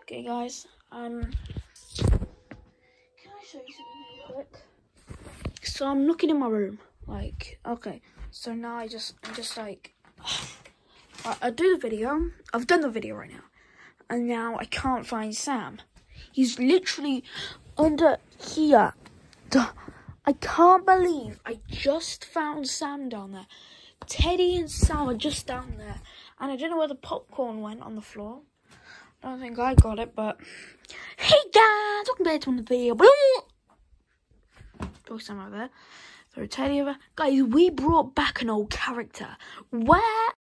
Okay, guys. Can I show you something real quick? So I'm looking in my room, like, okay. So now I'm just like, I do the video. I've done the video right now, and now I can't find Sam. He's literally under here. I can't believe I just found Sam down there. Teddy and Sam are just down there, and I don't know where the popcorn went on the floor. I don't think I got it, but hey guys, welcome back to another video. Throw Sam over there. Throw Teddy over. Guys, we brought back an old character. Where